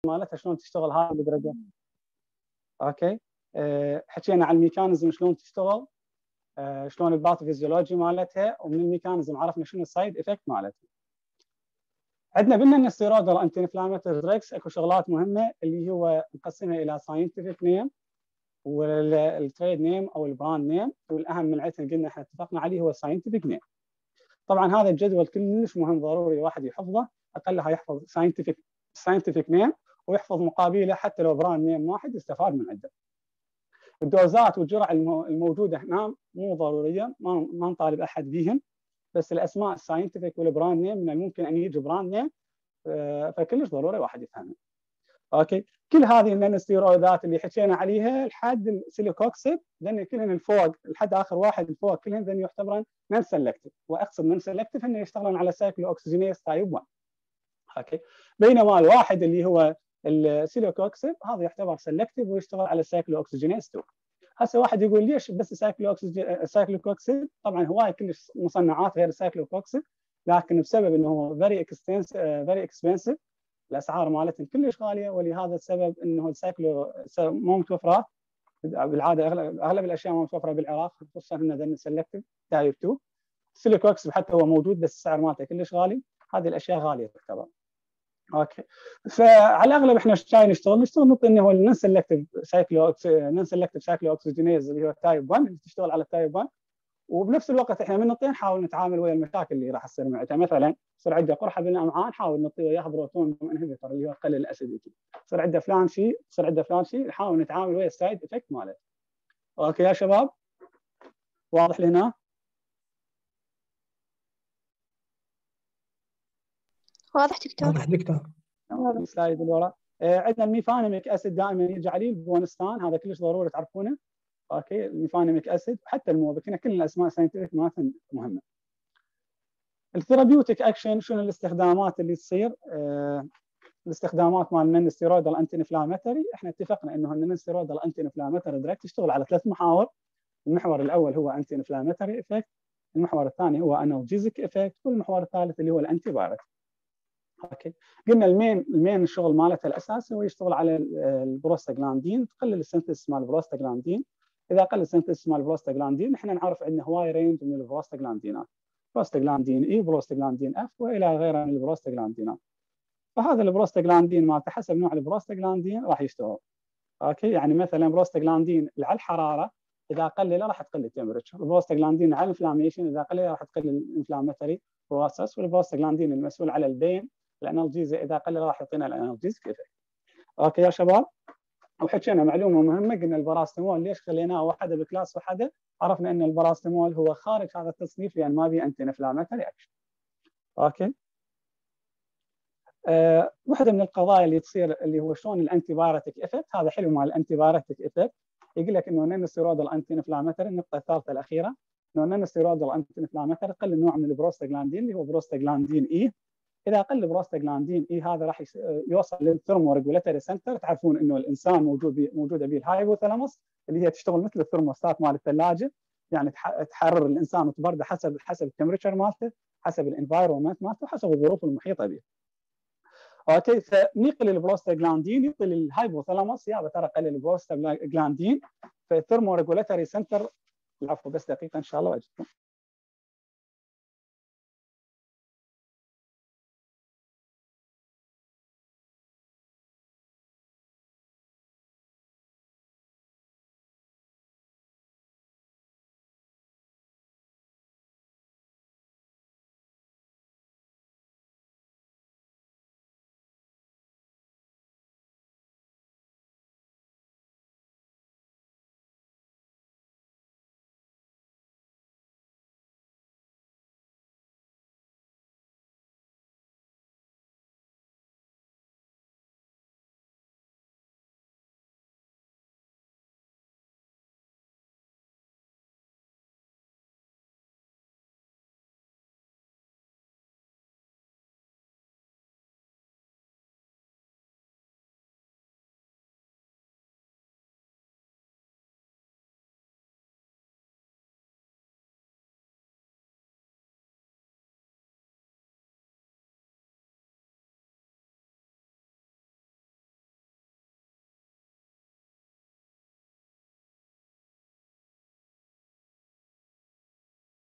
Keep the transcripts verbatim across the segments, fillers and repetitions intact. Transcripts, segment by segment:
مالتها شلون تشتغل هاي الدرجه. اوكي أه حكينا عن الميكانيزم شلون تشتغل، أه شلون الباثوفيزيولوجي مالتها، ومن الميكانيزم عرفنا شنو السايد افكت مالتها. عندنا بالنا ان الستيرويد انتي انفلاماتوري دراجز اكو شغلات مهمه اللي هو مقسمه الى ساينتفك نيم والتريد نيم او البراند نيم، والاهم من عندنا قلنا احنا اتفقنا عليه هو الساينتفك نيم. طبعا هذا الجدول كلش مهم، ضروري الواحد يحفظه، اقلها يحفظ ساينتفك ساينتفك نيم ويحفظ مقابله حتى لو براند نيم واحد يستفاد من عنده. الدوزات والجرعه الموجوده هنا مو ضروريه، ما ما نطالب احد بهم، بس الاسماء الساينتفك والبراند نيم من الممكن ان يجي براند نيم، فكلش ضروري واحد يفهمها. اوكي كل هذه النانوستيرويدات اللي حكينا عليها لحد السيليكوكسيب لان كلهن الفوق لحد اخر واحد الفوق كلهن ذن يعتبرن نون سلكتيف، واقصد نون سلكتيف انه يشتغلون على سايكلو اوكسجينيز تايب واحد. اوكي بينما الواحد اللي هو السيليكوكسيب هذا يعتبر سلكتيف ويشتغل على سايكلو اوكسجينيز اثنين. هسه واحد يقول ليش بس سايكلو اوكسجين سايكلوكوكسيب؟ طبعا هواي كلش مصنعات غير السايكلوكوكسيب، لكن بسبب انه هو فيري اكستنسيف فيري اكسبنسيف الاسعار مالتهم كلش غاليه، ولهذا السبب انه السايكلو مو متوفره بالعاده، اغلب اغلب الاشياء مو متوفره بالعراق، خصوصا ان ذن سلكتيف تايب اثنين. السيليكوكسيب حتى هو موجود بس السعر مالته كلش غالي، هذه الاشياء غاليه تعتبر. اوكي فعلى الاغلب احنا شاي نشتغل نشتغل نعطي انه هو النون سلكتيف سايكلو نون سلكتيف سايكلو اوكسجينيز اللي هو تايب واحد اللي تشتغل على التايب واحد، وبنفس الوقت احنا من نعطيه نحاول نتعامل ويا المشاكل اللي راح تصير معته، مثلا يصير عنده قرحه بالامعاء نحاول نعطيه وياه بروتون انهبيتور اللي هو يقلل الاسيديتي، يصير عنده فلان شيء يصير عنده فلان شيء نحاول نتعامل ويا السايد افكت ماله. اوكي يا شباب واضح لنا؟ واضح دكتور. واضح دكتور. السلايد اللي ورا آه عندنا الميفانيميك اسيد دائما يرجع عليه البونستان، هذا كلش ضروري تعرفونه. اوكي الميفانيميك اسيد حتى الموبك كل الاسماء الساينتفك مالتها مهمه. الثيرابيوتيك اكشن شنو الاستخدامات اللي تصير؟ آه الاستخدامات مال النون ستيرويدال انتي انفلاماتوري، احنا اتفقنا انه النون ستيرويدال انتي انفلاماتوري دراج تشتغل على ثلاث محاور. المحور الاول هو انتي انفلاماتوري افكت، المحور الثاني هو انالجيزيك افكت، والمحور الثالث اللي هو الانتي بايريك. اوكي قلنا المين المين الشغل مالته الاساسي هو يشتغل على البروستاجلاندين، تقلل السنتس مال البروستاجلاندين. اذا قل السنتس مال البروستاجلاندين احنا نعرف عندنا هواي رينج من البروستاجلاندينات، بروستاجلاندين اي، بروستاجلاندين اف، والى غيرها من البروستاجلاندينات. فهذا البروستاجلاندين مالته حسب نوع البروستاجلاندين راح يشتغل. اوكي يعني مثلا بروستاجلاندين على الحراره اذا قلل راح تقل التمبرتشر، البروستاجلاندين على الانفلاميشن اذا قلل راح تقل الانفلاماتوري بروسس، والبروستاجلاندين المسؤول على البين الانالجيزيا اذا قلل راح يعطينا الانالجيزيك افكت. اوكي يا شباب وحكينا معلومه مهمه، قلنا الباراستامول ليش خليناه وحده بكلاس وحده؟ عرفنا ان الباراستامول هو خارج هذا التصنيف لان ما بي انتي انفلاماتوري اكشن. اوكي أه واحده من القضايا اللي تصير اللي هو شلون الانتي بايرتيك افكت، هذا حلو مع الانتي بايرتيك افكت، يقول لك انه النون ستيرويدال انتي انفلاماتوري، النقطه الثالثه الاخيره انه النون ستيرويدال انتي انفلاماتوري قل نوع من البروستاجلاندين اللي هو بروستاجلاندين اي. اذا قل بروستاجلاندين اي هذا راح يوصل للثيرمو ريجولاتوري سنتر، تعرفون انه الانسان موجود بي موجوده به الهايبوثالاموس اللي هي تشتغل مثل الثرموستات مال الثلاجه، يعني تحرر الانسان وتبرده حسب حسب التمبرتشر مالته، حسب الانفايرمنت مالته، حسب الظروف المحيطه به. اوكي فنقل البروستاجلاندين يعطي للهايبوثالاموس يا ترى قلل البروستاجلاندين، فالثيرمو ريجولاتوري سنتر. العفو بس دقيقه ان شاء الله واجيكم.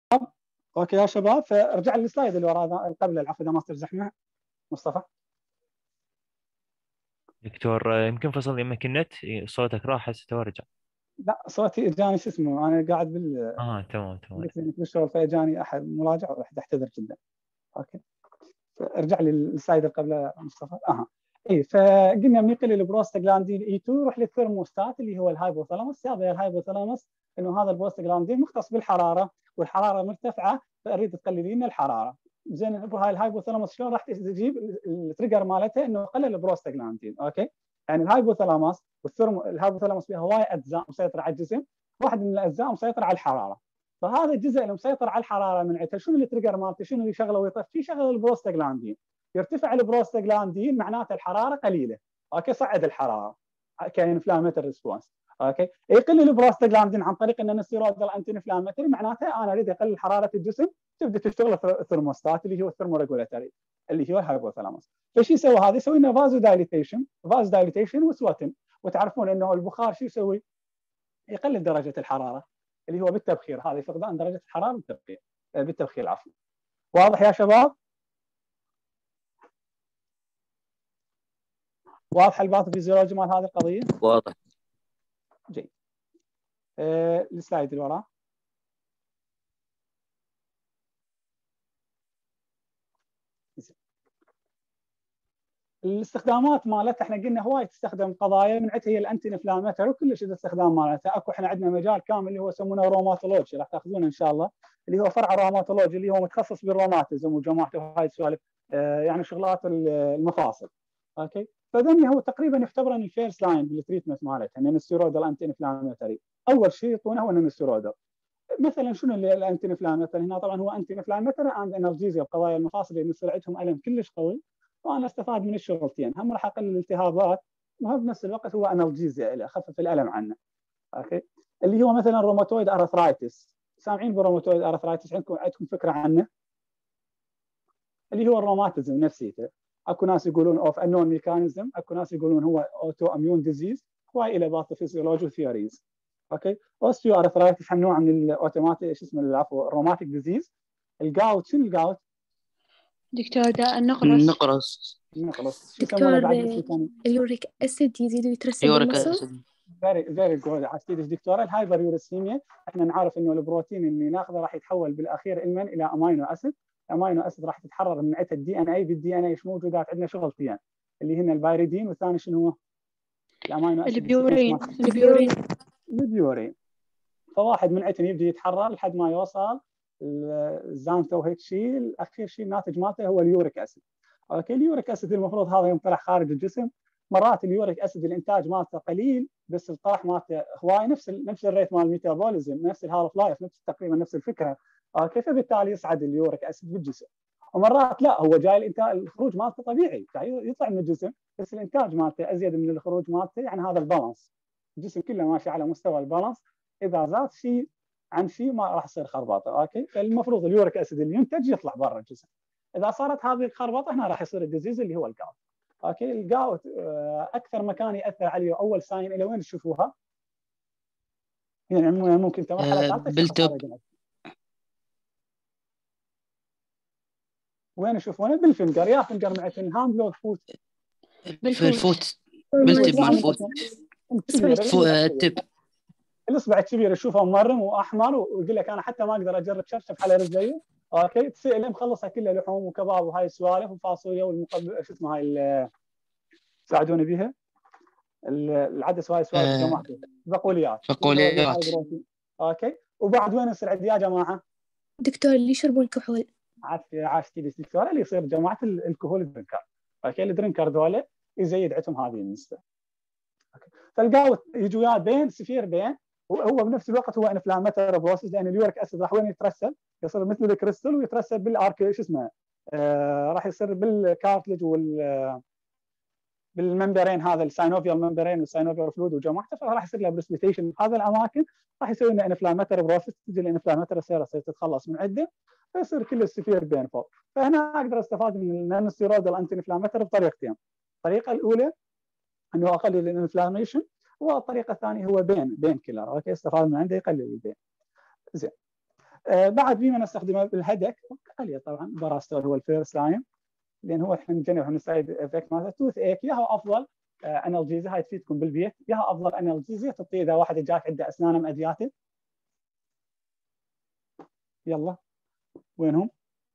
اوكي يا شباب، فارجع للسلايد اللي وراه قبل العفو اذا ما استرزحنا مصطفى. دكتور يمكن فصل يمك النت، صوتك راح هسه وارجع. لا صوتي اجاني شو اسمه، انا قاعد بال اه تمام تمام بالشغل فاجاني احد مراجع ورحت اعتذر جدا. اوكي ارجع لي السلايد اللي قبله مصطفى. اها اي فقلنا من يقل البروستاجلاندين اي اثنين يروح للثيرموستات اللي هو الهايبوثالاموس. هذا الهايبوثالاموس انه هذا البروستاجلاندين مختص بالحراره، والحراره مرتفعه فاريد تقللي لنا الحراره. زين هاي الهايبوثالاموس شلون راح تجيب التريجر مالته انه قلل البروستاجلاندين؟ اوكي يعني الهايبوثالاموس والثيرمو الهايبوثالاموس فيها هواي اجزاء مسيطره على الجسم، واحد من الاجزاء مسيطر على الحراره. فهذا الجزء اللي مسيطر على الحراره من عندها شنو التريجر مالته؟ شنو اللي يشغله ويطفي؟ يشغل البروستاجلاندين. يرتفع البروستاجلاندين معناته الحراره قليله، اوكي صعد الحراره كانفلاماتوري ريسبونس. اوكي يقل البروستاجلاندين عن طريق ان الستيرويد انتي انفلاماتوري، معناته انا اريد اقلل حراره الجسم، تبدا تشتغل الثرموستات اللي هو الثرموريجولاتوري اللي هو الهايبوثالاموس. فايش يسوي هذا؟ يسوي لنا فازو دايليتيشن، فازو دايليتيشن وسواتن. وتعرفون انه البخار شو يسوي؟ يقلل درجه الحراره اللي هو بالتبخير، هذا فقدان درجه الحراره بالتبخير بالتبخير عفوا. واضح يا شباب؟ واضح الباثوفيزيولوجي مال هذه القضيه؟ واضح. جيد. آه السلايد اللي وراه. الاستخدامات مالتها احنا قلنا هواي تستخدم قضايا من عندها هي الانتي انفلاماتوري وكلش الاستخدام مالتها اكو. احنا عندنا مجال كامل اللي هو يسمونه روماتولوجي، راح تاخذونه ان شاء الله، اللي هو فرع روماتولوجي اللي هو متخصص بالروماتيزم وجماعته هاي السوالف، آه يعني شغلات المفاصل. اوكي فدني هو تقريبا يعتبر الفيرست لاين بالتريتمنت مالتها ان الستيرويد الانتي انفلاماتوري. اول شيء يعطونه هو الستيرويد. مثلا شنو اللي الانتي انفلاماتوري هنا؟ طبعا هو انتي انفلاماتوري اند انرجيزيا بقضايا المفاصل اللي يصير عندهم الم كلش قوي، وانا استفاد من الشغلتين، هم راح اقلل الالتهابات وهم بنفس الوقت هو انرجيزيا اللي اخفف الالم عنه. اوكي اللي هو مثلا روماتويد ارثرايتس. سامعين بالروماتويد ارثرايتس؟ عندكم عندكم فكره عنه؟ اللي هو الروماتيزم نفسيته. اكو ناس يقولون اوف انون ميكانيزم، اكو ناس يقولون هو اوتو اميون ديزيز، هواي الى باثوفيزيولوجي ثيوريز. اوكي اوستيو ارثرايتس هم نوع من الاوتوماتيك شو اسمه العفو الروماتيك ديزيز. الجاوت شنو الجاوت؟ دكتور ده النقرس. النقرس. النقرس. دكتور اليوريك اسيد يزيد ويترسب بالمصل. فيري فيري جود عسيدي دكتوره. الهايبر يوريسيميا احنا نعرف انه البروتين اللي ناخذه راح يتحول بالاخير علما الى امينو اسيد. امينو اسيد راح تتحرر من عده الدي ان اي. بالدي ان اي ايش موجودات عندنا شغلتين اللي هن البايريدين، والثاني شنو هو؟ الامينو اسيد البيورين. البيورين البيورين. فواحد من عندهم يبدا يتحرر لحد ما يوصل الزانثو هيك شيء، الاخير شيء الناتج مالته هو اليوريك اسيد. اوكي اليوريك اسيد المفروض هذا ينطرح خارج الجسم. مرات اليوريك اسيد الانتاج مالته قليل بس الطرح مالته هواي نفس ال نفس الريت مال الميتابوليزم، نفس الهالف لايف، نفس تقريبا نفس الفكره. اوكي فبالتالي يصعد اليوريك اسيد بالجسم. ومرات لا هو جاي الانتاج الخروج مالته طبيعي يطلع من الجسم بس الانتاج مالته ازيد من الخروج مالته، يعني هذا البالانس الجسم كله ماشي على مستوى البالانس. اذا زاد شيء عن شيء ما راح يصير خربطه. اوكي فالمفروض اليوريك اسيد اللي ينتج يطلع برا الجسم. اذا صارت هذه الخربطه هنا راح يصير الديزيز اللي هو الجاوت. اوكي الجاوت اكثر مكان ياثر عليه اول ساين الى وين تشوفوها؟ يعني ممكن كمرحله ثالثه بالتوب. وين يشوفونه؟ بالفنجر. يا فنجر معت الهاند لو فوت بالفوت بالتب مال الفوت التب الاصبع الكبير يشوفه ممرم واحمر ويقول لك انا حتى ما اقدر اجرب شرشف على رجلي. اوكي تسأله مخلصها كلها لحوم وكباب وهاي السوالف وفاصوليا والمقبل شو اسمه هاي تساعدوني بها العدس وهاي السوالف يا جماعه بقوليات بقوليات. اوكي وبعد وين يصير عندي يا جماعه؟ دكتور اللي يشربون الكحول. عافيه عاشتي دكتور اللي يصير جماعه الكحول درينكر. اوكي الدرينكر ذولا يزيد عندهم هذه النسبه. اوكي فالقاوت يجوا وياه بين سفير بين وهو بنفس الوقت هو انفلاماتوري بروسس لان اليوريك اسيد راح وين يترسب؟ يصير مثل الكريستال ويترسب بالارك شو اسمه آه راح يصير بالكارتلج وال بالممبرين هذا الساينوفيال ممبرين والساينوفيال فلويد وجماعته فراح يصير له بريسبيتيشن في هذه الاماكن راح يسوي لنا انفلاماتوري بروسس تجي الانفلاماتوري سيرة تتخلص من عده فيصير كل السفير بين فوق. فهنا اقدر استفاد من النانوستيرويد الانتي انفلاماتوري بطريقتين. الطريقه الاولى انه اقلل الانفلاميشن والطريقه الثانيه هو بين بين كيلر. اوكي استفاد من عنده يقلل البين. زين آه بعد بما نستخدمه بالهدك عليه طبعا باراستول هو الفيرست لاين، لان هو احنا نجنب من السايد افكت مالته. توث ايك ياها افضل انالجيزيا، هاي تفيدكم بالبيت، ياها افضل انالجيزيا تعطيه اذا واحد جاك عنده اسنانه مأذياته. يلا وينهم؟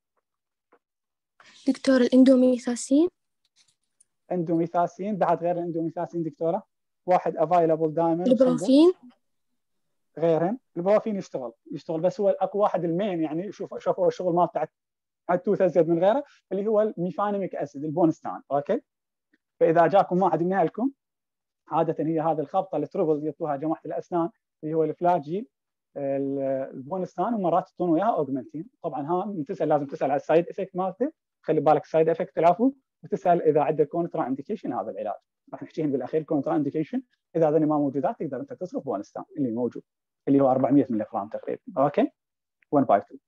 دكتور الاندوميثاسين. اندوميثاسين، بعد غير الاندوميثاسين دكتوره واحد افايلبل دائما. البروفين. غيرهن البروفين يشتغل يشتغل بس هو الاقوى واحد المين، يعني شوف شوفوا الشغل مال بتاع التوث ازيد من غيره، اللي هو الميفانيميك اسيد البونستان. اوكي، فاذا جاكم واحد من اهلكم عاده هي هذه الخبطه التربل يعطوها جماعه الاسنان اللي هو الفلاجيل البونستان، ومرات يعطون وياها اوجمنتين. طبعا ها تسال لازم تسال على السايد افكت مالته، خلي بالك السايد افكت العفو، وتسال اذا عنده كونترا انديكيشن هذا العلاج. راح نحكيهم بالاخير كونترا انديكيشن، اذا هذول ما موجودات تقدر انت تصرف بونستان اللي موجود اللي هو أربعمية مللي جرام تقريبا. اوكي واحد باي اثنين.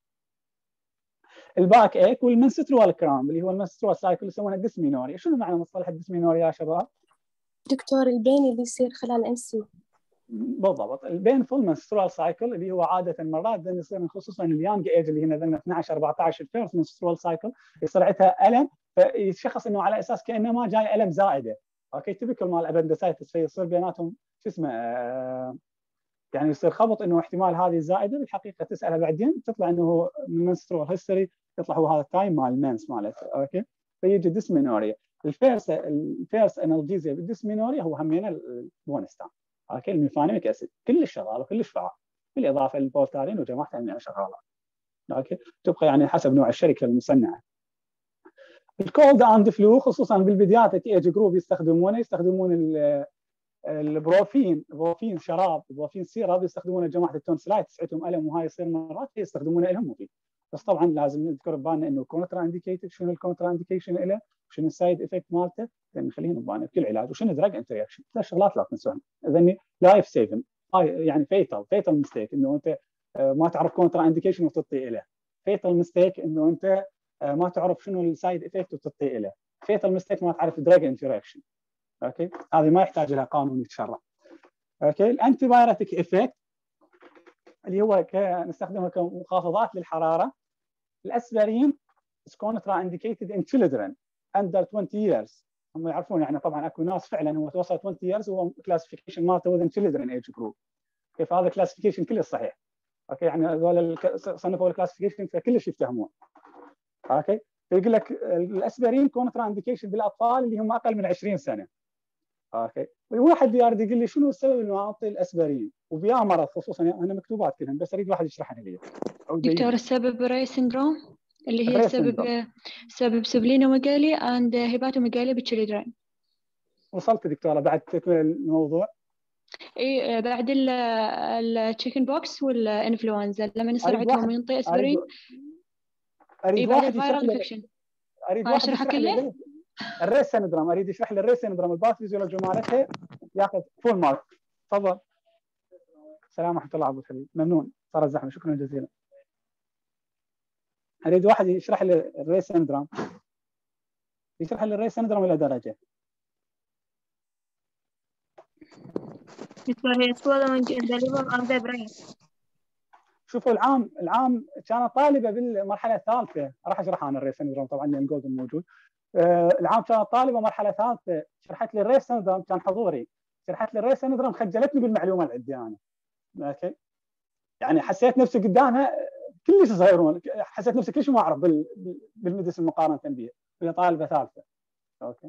الباك ايك والمنسترول كرام اللي هو المنسترول سايكل يسمونه ديسمينوريا. شنو معنى مصطلح الديسمينوريا يا شباب؟ دكتور البين اللي يصير خلال الام سي. بالضبط، البين فول منسترول سايكل اللي هو عاده مرات يصير خصوصا اليانج ايج اللي هي مثلا اثنعش أربعطعش الفيرست منسترول سايكل يصير عندها الم، فيشخص انه على اساس كانه ما جاي الم زائده. اوكي تبكل مال الابندسايتس، فيصير بيناتهم شو اسمه آه يعني يصير خبط انه احتمال هذه زائده. بالحقيقه تسالها بعدين تطلع انه من منسترول هيستوري يطلع هو هذا التايم مال المنس مالته. اوكي فيجي ديسمينوريا. الفيرس الفيرس انالجيزيا بالديسمينوريا هو همينه البونستان. اوكي الميفانيميك اسيد كلش شغال وكلش فعال، بالاضافه للبولتارين وجماعتها يعني شغاله. اوكي تبقى يعني حسب نوع الشركه المصنعه. الكولد اند فلو خصوصا بالبيدياتريك ايج جروب يستخدمونه يستخدمون البروفين، بروفين شراب، بروفين سيراب يستخدمونه جماعه التونسلايتس عندهم الم وهاي يصير مرات يستخدمونه لهم مفيد. بس طبعا لازم نذكر ببالنا انه كونترا انديكيتد. شنو الكونترا انديكيشن له؟ شنو السايد افكت مالته؟ لان نخليهم ببالنا بكل علاج. وشنو دراج انتراكشن؟ ثلاث شغلات لا تنسوهم. اذا لايف سيفن هاي يعني فيتال فيتال ميستيك انه انت ما تعرف كونترا انديكيشن وتعطي له. فيتال ميستيك انه انت ما تعرف شنو السايد افكت وتعطي له. فيتال ميستيك ما تعرف دراج انتراكشن. اوكي هذه ما يحتاج لها قانون يتشرح. اوكي الانتي بايوتيك افكت اللي هو نستخدمه كمخافضات للحراره. الاسبرين is contraindicated in children under twenty years. هم يعرفون يعني طبعا اكو ناس فعلا هو توصل twenty years وهو كلاسيفيكيشن مالته within children age group. كيف هذا كلاسيفيكيشن كله صحيح. اوكي يعني هذول صنفوا الكلاسيفيكيشن فكلش يفتهمون. اوكي فيقول لك الاسبرين كونترا انديكيشن بالاطفال اللي هم اقل من عشرين سنه. اوكي واحد يريد يقول لي شنو السبب انه اعطي الاسبرين وبيا مرض خصوصا انا مكتوبات كلهم بس اريد واحد يشرح لي. دكتور السبب راي سيندروم اللي هي سبب سبب سبلينوميجالي اند هيباتوميجالي بالتشيلدرن. وصلت دكتوره بعد تكمل الموضوع؟ اي بعد التشيكن بوكس والانفلونزا لما يصير عندهم ينطي اسبرين. اريد بعد واحد الفيرال انفكشن. اريد واحد يشرح لي الريس سيندروم. اريد يشرح لي الريس سيندروم الباثوفيزيولوجي مالتها ياخذ فول مارك. تفضل. السلام ورحمه الله ابو حبيب. ممنون صار الزحمه شكرا جزيلا. اريد واحد يشرح لي الريس سيندروم. يشرح لي الريس سيندروم الى درجه. دكتور هي swallowing in the liver of the brain. شوفوا العام العام كانت طالبه بالمرحله الثالثه راح اشرح انا الريس سيندروم طبعا لان جولدن موجود. آه العام كانت طالبه مرحله ثالثه شرحت لي الريس سيندروم كان حضوري. شرحت لي الريس سيندروم خجلتني بالمعلومه اللي عندي انا. اوكي يعني حسيت نفسي قدامها كلش صغيرون، حسيت نفسي كلش ما اعرف بالميديسن مقارنه بها وهي طالبه ثالثه. اوكي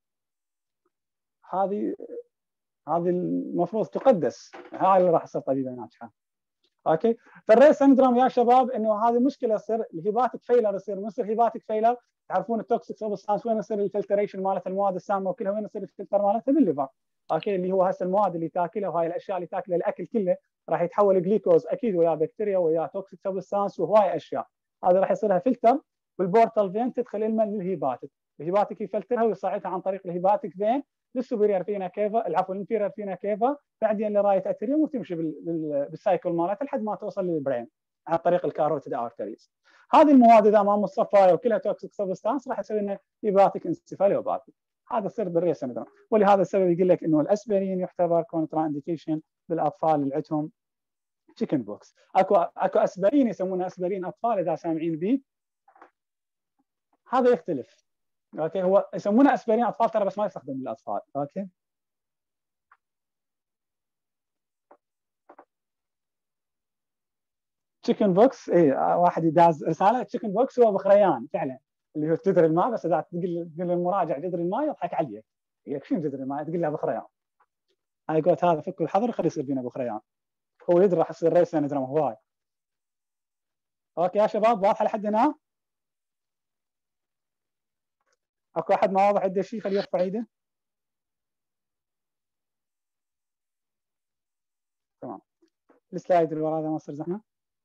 هذه هذه المفروض تقدس، هاي اللي راح تصير طبيبه ناجحه. اوكي فالريس سندروم يا شباب انه هذه مشكله تصير الهيباتيك فيلر يصير من يصير هيباتيك فيلر تعرفون التوكسيك سبستانس وين يصير الفلتريشن مالت المواد السامه وكلها وين يصير الفلتر مالتها بالليفر. اوكي اللي هو هسه المواد اللي تاكلها وهاي الاشياء اللي تاكلها الاكل كله راح يتحول جليكوز اكيد ويا بكتيريا ويا توكسيك سبستانس وهواي اشياء. هذا راح يصير لها فلتر بالبورتال فين تدخل الماء للهيباتيك. الهيباتيك يفلترها ويصعدها عن طريق الهيباتيك فين للسوبيريور فينا كيفا العفو الانفيريور فينا كيفا بعدين لرايه اتريوم وتمشي بالسايكل مالتها لحد ما توصل للبرين عن طريق الكاروتيد ارتريز. هذه المواد اذا ما مصفايه وكلها توكسيك سبستانس راح يصير لنا هيباتيك انسفالوباثي. هذا يصير بالريس سندروم ولهذا السبب يقول لك انه الاسبرين يعتبر كونترا انديكيشن بالاطفال اللي عندهم تشيكن بوكس. اكو اكو اسبرين يسمونه اسبرين اطفال اذا سامعين به، هذا يختلف. اوكي هو يسمونه اسبرين اطفال ترى بس ما يستخدم للاطفال. اوكي تشيكن بوكس، اي واحد يداز رساله تشيكن بوكس هو بخريان فعلا اللي هو جذر الماء، بس اذا تقول تقول للمراجع جذر الماء يضحك عليك، يقول شنو جذر الماء؟ تقول له بخريان. هاي قلت هذا فك الحظر خلي يصير فينا بخريان، هو يدري راح يصير ريس سندروم هواي. اوكي يا شباب واضحه لحد هنا؟ اكو احد ما واضح عنده شيء خليه يرفع ايده. تمام السلايد اللي وراه ما يصير زحمه.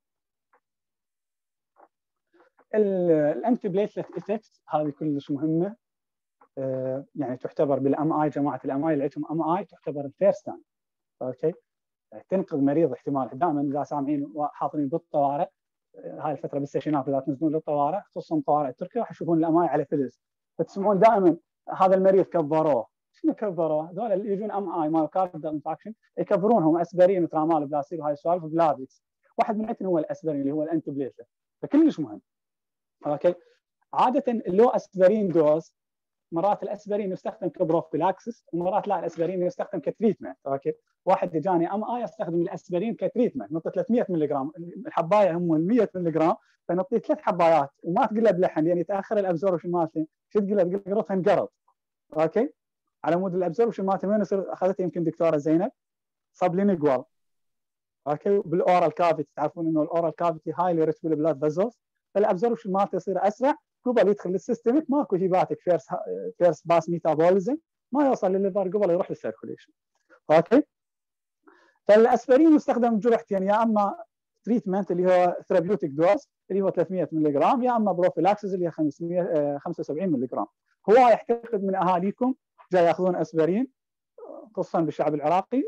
الانتي بليتلت افكت هذه كلش مهمه، آه يعني تعتبر بالام اي، جماعه الام اي اللي عندهم ام اي تعتبر الفيرست تايم. اوكي تنقذ مريض احتمال دائما اذا سامعين حاضرين بالطوارئ هاي الفتره بالسيشنات اذا تنزلون للطوارئ خصوصا طوارئ تركيا راح يشوفون الام اي على فلز، فتسمعون دائما هذا المريض كبروه. شنو كبروه؟ هذول اللي يجون ام اي مايوكاردال انفاكشن يكبرونهم اسبرين وترامال وبلاسيب وهاي السوالف بلابكس، واحد من عندهم هو الاسبرين اللي هو الانتي بليتلت، فكلش مهم. اوكي عاده اللو اسبرين دوز مرات الاسبرين يستخدم كبروفيلاكسس ومرات لا الاسبرين يستخدم كتريتمنت. اوكي واحد اجاني ام اي استخدم الاسبرين كتريتمنت، نعطي ثلاثمية ملغ، الحبايه هم مية ملغ فنعطيه ثلاث حبايات وما تقول له بلحن لان يعني يتاخر الابزوربشن مالته، شو تقول له؟ تقول له قرطها انقرض. اوكي على مود الابزوربشن مالته وين يصير؟ اخذتها يمكن دكتوره زينب سبلينيجوال. اوكي بالاورال كافيتي تعرفون انه الاورال كافيتي هايلي ريتش بالبلاد فازلز، فالابزوربشن مالته يصير اسرع قبل يدخل للسيستمك، ماكو هيباتيك فيرس فيرس باس ميتابوليزم ما يوصل للليفر قبل يروح للسيركوليشن. اوكي فالاسبرين يستخدم جرعتين، يا اما تريتمنت اللي هو ثيرابيوتيك دوز اللي هو ثلاثمية ملغ، يا اما بروفيلاكسز اللي هي خمسمية خمسة وسبعين ملغ. هو يعتقد من اهاليكم جاي ياخذون اسبرين خصوصا بالشعب العراقي،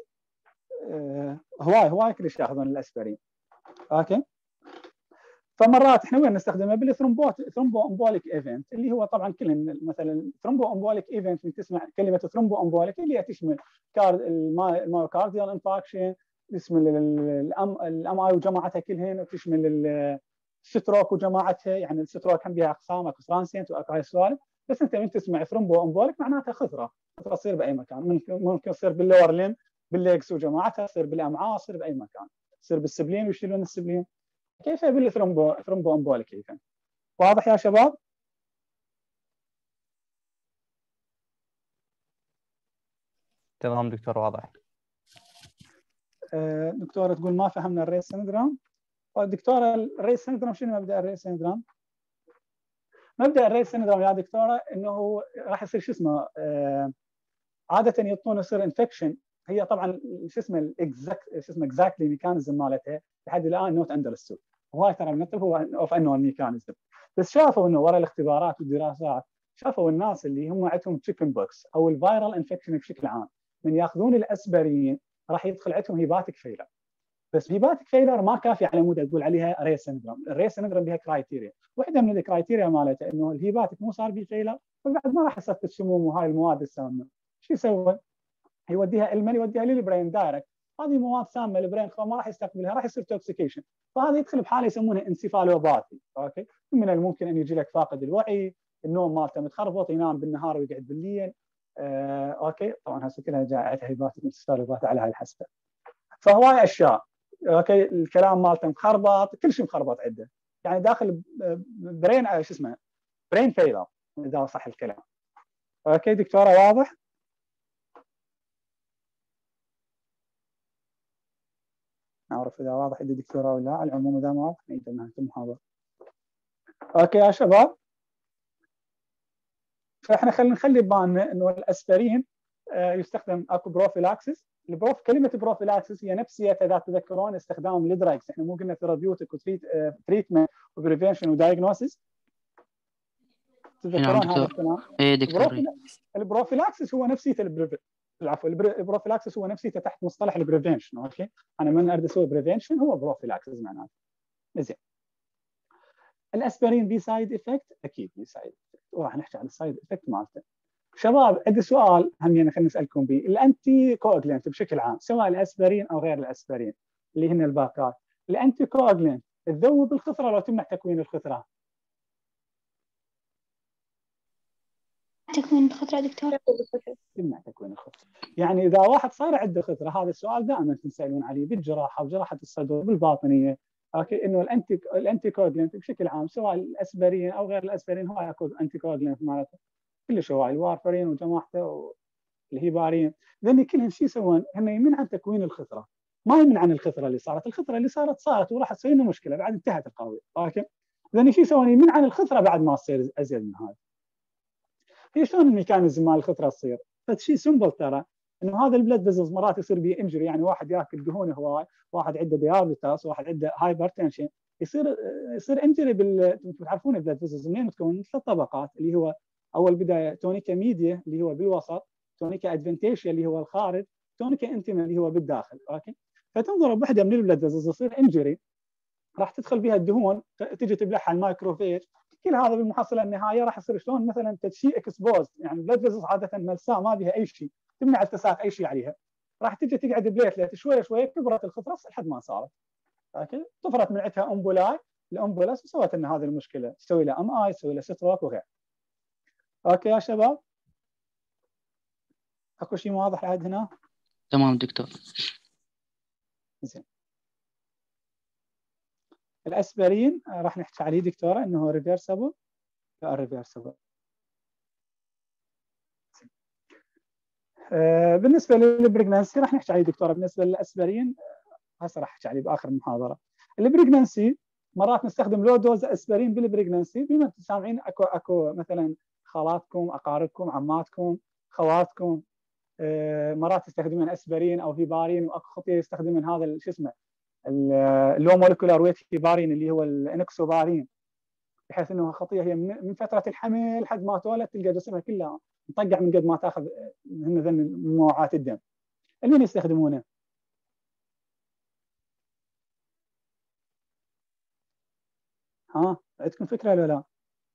هواي هواي كلش ياخذون الاسبرين. اوكي فمرات احنا وين نستخدمها؟ بالثرومبو ثرومبو امبوليك ايفنت اللي هو طبعا كل مثلا ثرومبو امبوليك ايفنت تسمع كلمه ثرومبو امبوليك اللي هي تشمل كارد المايوكارديال انفاكشن، تشمل الام الام اي وجماعتها كلهن، وتشمل الستروك وجماعتها، يعني الستروك هم بها اقسام اكو ترانسينت واكو هاي السوالف، بس انت من تسمع ثرومبو امبوليك معناتها خثره، خثره تصير باي مكان، ممكن تصير باللور ليم بالليكس وجماعتها، تصير بالامعاء، تصير باي مكان، تصير بالسبلين ويشيلون السبلين. كيف بالثرومبو ثرومبو امبوليك ايفنت؟ واضح يا شباب؟ تمام دكتور واضح. آه دكتوره تقول ما فهمنا الريس سندروم. دكتوره الريس سندروم شنو مبدا الريس سندروم؟ مبدا الريس سندروم يا دكتوره انه راح يصير شو اسمه آه عاده يعطون يصير انفكشن، هي طبعا شو اسمه الاكزاكت شو اسمه اكزاكتلي ميكانيزم مالتها لحد الان نوت اندرستود، وهاي ترى بنطلب هو اوف انه الميكانيزم، بس شافوا انه ورا الاختبارات والدراسات شافوا الناس اللي هم عندهم تشيكن بوكس او الفيرال انفكشن بشكل عام من ياخذون الاسبرين راح يدخل عندهم هيباتيك فيلر، بس هيباتيك فيلر ما كافي على مود تقول عليها ريس سندروم، الريس سندروم بها كرايتيريا، واحده من الكرايتيريا مالتها انه الهيباتيك مو صار به فيلر وبعد ما راح يصفي السموم وهاي المواد السامه، شو يسوي؟ يوديها المن يوديها للبرين دايركت، هذه مواد سامه البرين ما راح يستقبلها، راح يصير توكسيكيشن، فهذا يدخل بحاله يسمونها انسيفالوباثي. اوكي من الممكن ان يجي لك فاقد الوعي، النوم مالته متخربط، ينام بالنهار ويقعد بالليل. آه، اوكي طبعا هسه كلها جاءت هيباتيك انسيفالوباثي على هاي الحسبه، فهواي اشياء. اوكي الكلام مالته مخربط، كل شيء مخربط عنده، يعني داخل برين شو اسمه برين فيلر اذا صح الكلام. اوكي دكتوره واضح؟ أعرف إذا واضح عندي دكتوراه ولا لا، على العموم إذا ما واضح نعيد نهاية المحاضرة. أوكي يا شباب، فإحنا خلينا نخلي ببالنا إنه الأسبرين يستخدم أكو بروفيلاكسس، البروف كلمة بروفيلاكسس هي نفسيتها إذا تذكرون استخدام الدراجز، إحنا مو قلنا ثيرابيوتيك وتريتمنت وبريفنشن ودايجنوسيس، تذكرون هذا الكلام؟ إيه دكتور. البروفيلاكسس هو نفسيته البريفنشن، العفو البروفيلاكسس هو نفسيته تحت مصطلح البريفنشن. اوكي انا من اريد اسوي بريفنشن هو بروفيلاكسس معناته. زين الاسبرين بي سايد افكت؟ اكيد بي سايد افكت، وراح نحكي عن السايد افكت مالته. شباب عندي سؤال هم يعني خلينا نسالكم به، الانتي كواجلانت بشكل عام سواء الاسبرين او غير الاسبرين اللي هن الباقات. الانتي كواجلنت تذوب الخثره لو تمنع تكوين الخثره. تكوين الخثرة دكتور؟ تمنع تكوين الخثره. يعني اذا واحد صار عنده خثره، هذا السؤال دائما تسالون عليه بالجراحه وجراحه الصدر بالباطنيه، اوكي، انه الانتي الانتي كواجلنت بشكل عام سواء الاسبرين او غير الاسبرين هو ياكل انتي كواجلنت مالته كلش هواي، الوارفرين وجماعته والهيبارين، لان كلهم شو يسوون؟ هم يمنع عن تكوين الخثره، ما يمنع عن الخثره اللي صارت، الخثره اللي صارت صارت وراح تصير لنا مشكله بعد انتهت القضيه، اوكي؟ لان شو يسوون؟ يمنع عن الخثره بعد ما تصير ازيد من هذا. هي شلون الميكانيزم مال الخثره تصير؟ فشيء سمبل ترى، انه هذا البلد فيزلز مرات يصير به انجري، يعني واحد ياكل دهون هواي، واحد عنده ديابيتاس، واحد عنده هايبرتنشن، يصير يصير انجري بال انتم تعرفون البلد فيزلز منين تكون؟ من ثلاث طبقات، اللي هو اول بدايه تونيكا ميديا اللي هو بالوسط، تونيكا ادفنتيشيا اللي هو الخارج، تونيكا انتيما اللي هو بالداخل، اوكي؟ فتنظر بوحده من البلد فيزلز يصير انجري، راح تدخل بها الدهون، تجي تبلعها المايكروفيج، كل هذا بالمحصله النهائيه راح يصير شلون مثلا تدشي اكسبوز، يعني البلد فيزلز عاده ملساء ما بها اي شيء، تمنع التساق اي شيء عليها، راح تجي تقعد بليتلت شويه شويه كبرت الخثره لحد ما صارت، اوكي؟ طفرت من عندها امبولاي، الامبولاس وسوت لنا هذه المشكله، تسوي له ام اي، تسوي له ستروك وغيره. اوكي يا شباب؟ اكو شيء واضح لحد هنا؟ تمام دكتور. زين. الاسبرين راح نحكي عليه دكتوره انه ريفيرسبل، لا ريفيرسبل. آه بالنسبه للبريجنانسي راح نحكي عليه دكتوره، بالنسبه للاسبرين هسه راح احكي عليه باخر المحاضره. البريجنانسي مرات نستخدم لو دوز اسبرين بالبريجنانسي، بما انتم سامعين اكو اكو مثلا خالاتكم، اقاربكم، عماتكم، خواتكم آه مرات يستخدمون اسبرين او هيبارين، واكو خطيه يستخدمون هذا شو اسمه اللو مولكولار ويت هيبارين اللي هو الانكسوبارين، بحيث انه خطيه هي من فتره الحمل لحد ما تولد تلقى جسمها كله مطقع من قد ما تاخذ هن ذن موعات الدم. المين يستخدمونه؟ ها عندكم فكره ولا لا؟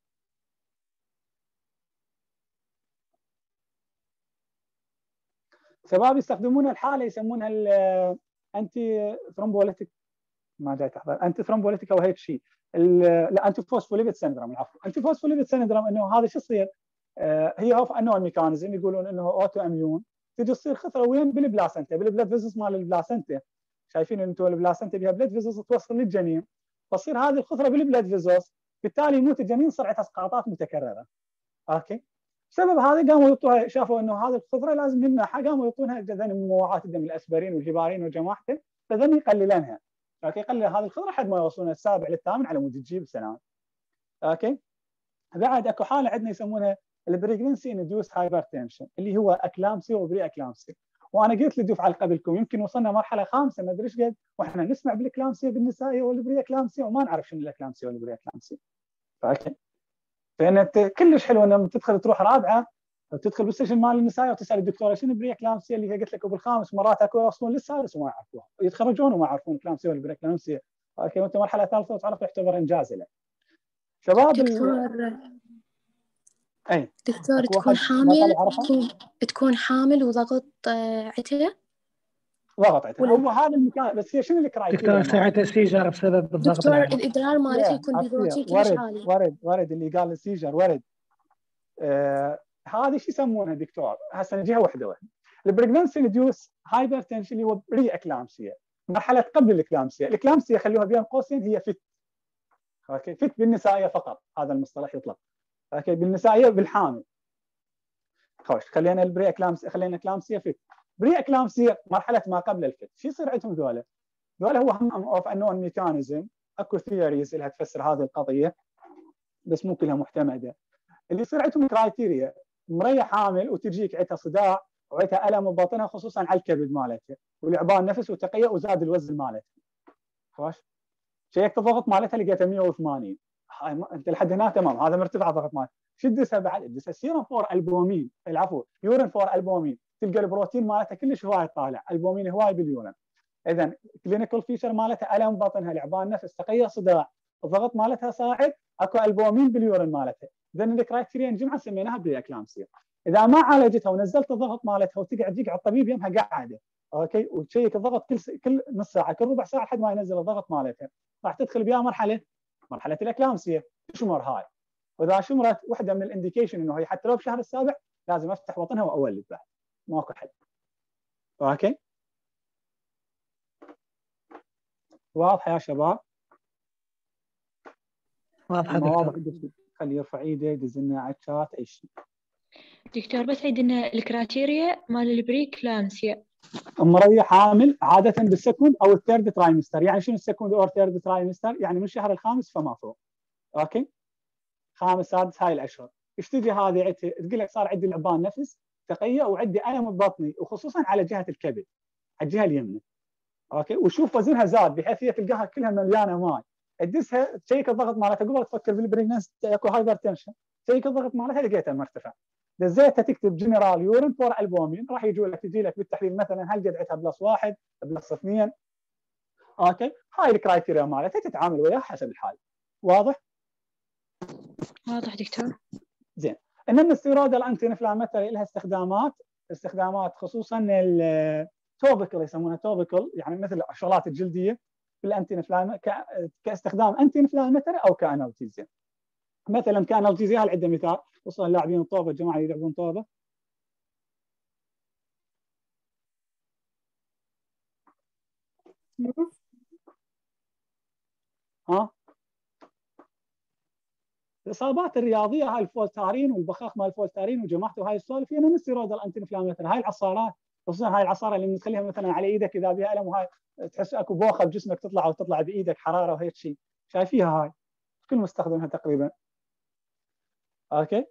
شباب يستخدمونها الحاله يسمونها الانتي ثرومبوليتيك، ما جاي تحضر، انتي ثرومبوليتيك او هيك شيء، الانتي فوسفوليبيد سندروم، العفو، انتي فوسفوليبيد سندروم انه هذا شو يصير؟ آه هي اوف انواع الميكانيزم، يقولون انه اوتو اميون، تجي تصير خثره وين؟ بالبلاسنتا، بالبلد فيزلز مال البلاسنتا، شايفين انتم البلاسنتا بها بلد فيزلز توصل للجنين، تصير هذه الخثره بالبلد فيزلز، بالتالي يموت الجنين، صار عندها اسقاطات متكرره. اوكي؟ بسبب هذا قاموا يعطوها، شافوا انه هذه الخثره لازم نمنعها، قاموا يعطونها جذن من موعات الدم الاسبرين والهيبارين وجماعته، فذن يقللونها. اوكي؟ يقلل هذه الخضره لحد ما يوصلون السابع للثامن على مود تجيب سنوات. اوكي؟ بعد اكو حاله عندنا يسمونها البريجنسي انديوس هايبرتنشن اللي هو اكلامسي وبري اكلامسي، وانا قلت للدفعه اللي قبلكم يمكن وصلنا مرحله خامسه ما ادري ايش قد واحنا نسمع بالاكلامسي بالنساء والبري اكلامسي وما نعرف شنو الاكلامسي والبري اكلامسي. اوكي؟ فان كلش حلو انه تدخل تروح رابعه وتدخل بالسجن مال النساء وتسال الدكتوره شنو بري اكلامسي اللي هي قلت لك بالخامس، مرات اكو يوصلون للسادس وما يعرفوها، يتخرجون وما يعرفون اكلامسي ولا بري اكلامسي. اوكي؟ وانت مرحله ثالثه وتعرف يعتبر انجاز له. شباب دكتور اي دكتور تكون حامل، تكون تكون حامل وضغط عتها، ضغط عتها هو هذا المكان، بس هي شنو الكرايتيريا؟ دكتور ساعتها سيجر بسبب الضغط دكتور العالي. الادرار مالته يكون ببروتين كلش عالي. ورد ورد اللي قال السيجر ورد. آه هذه شو يسمونها دكتور؟ هسه نجيها وحده وحده. البريجنانسي انديوس هايبرتنشن اللي هو بري اكلامسيا، مرحله قبل الاكلامسيا، الاكلامسيا خلوها بين قوسين هي فت. اوكي؟ فت بالنسائيه فقط، هذا المصطلح يطلق. اوكي؟ بالنسائيه بالحامل. خوش خلينا البري اكلامسيا، خلينا اكلامسيا فت. بري اكلامسيا مرحله ما قبل الفت، شو يصير عندهم ذولا؟ ذولا هو هم اوف انون ميكانيزم، اكو ثيوريز لها تفسر هذه القضيه بس مو كلها محتمده. اللي يصير عندهم كرايتيريا، مريه حامل وتجيك عندها صداع وعندها الم ببطنها خصوصا على الكبد مالتها ولعبان نفس وتقيه وزاد الوزن مالتها. خوش شيكت الضغط مالتها لقيتها مية وثمانين، انت لحد هنا تمام، هذا مرتفع الضغط مالتها. شو تدسها بعد؟ تدسها سيرم فور البومين، العفو يورين فور البومين، تلقى البروتين مالتها كلش هواي طالع، البومين هواي باليورين. اذا كلينيكال فيشر مالتها الم بطنها، لعبان نفس، تقيه، صداع، الضغط مالتها صاعد، اكو البومين باليورين مالتها. اذا الكرايتيريا نجمعها سميناها بري اكلامسيا. اذا ما عالجتها ونزلت الضغط مالتها وتقعد يقعد الطبيب يمها قاعده، اوكي، وتشيك الضغط كل س... كل نص ساعه كل ربع ساعه لحد ما ينزل الضغط مالتها. راح تدخل بها مرحله مرحله الاكلامسيه تشمر هاي، واذا شمرت واحده من الانديكيشن انه هي حتى لو بشهر السابع لازم افتح بطنها واولد بعد، ماكو حل. اوكي واضحه يا شباب؟ واضحه ما واضح دكتور. خليه يرفع ايده يدز لنا على الشات اي شيء. دكتور بس عيد لنا الكرايتيريا مال البريكلامسيا. امرأة حامل عادة بالسكند او الثيرد ترايمستر. يعني شنو السكند او الثيرد ترايمستر؟ يعني من الشهر الخامس فما فوق. اوكي خامس سادس هاي الاشهر. ايش تجي هذه عدتها؟ تقول لك صار عندي لعبان نفس تقيه وعندي الم ببطني وخصوصا على جهه الكبد على الجهه اليمنى. اوكي وشوف وزنها زاد بحيث هي تلقاها كلها مليانه ماء. تدسها تشيك الضغط مالتها قبل تفكر بالبريجنس اكو هايبر تنشن، تشيك الضغط مالتها لقيتها مرتفع. دزيتها تكتب جنرال يورين فور البومين، راح يجوا لك تجي لك بالتحليل مثلا هل قدعتها بلس واحد بلس اثنين. اوكي هاي الكرايتيريا مالتها تتعامل وياها حسب الحال. واضح؟ واضح دكتور. زين. انما الستيرويد الانتي انفلاماتوري لها استخدامات استخدامات خصوصا التوبيكال يسمونها توبيكال، يعني مثل الشغلات الجلديه بالانتي انفلام كاستخدام انتي انفلاماتوري او كانالجيزيا. مثلا كانالجيزيا هل عده مثال خصوصا اللاعبين الطوبه الجماعه اللي يلعبون طوبه. ها الاصابات الرياضيه هاي الفولتارين والبخاخ مال الفولتارين وجماعته هاي السوالف هي من الستيرويد الانتي انفلاماتوري. هاي العصارات خصوصا هاي العصاره اللي تخليها مثلا على ايدك اذا بها الم وهاي تحس اكو بوخه بجسمك تطلع وتطلع بايدك حراره وهيك شيء، شايفيها هاي كل مستخدمها تقريبا. اوكي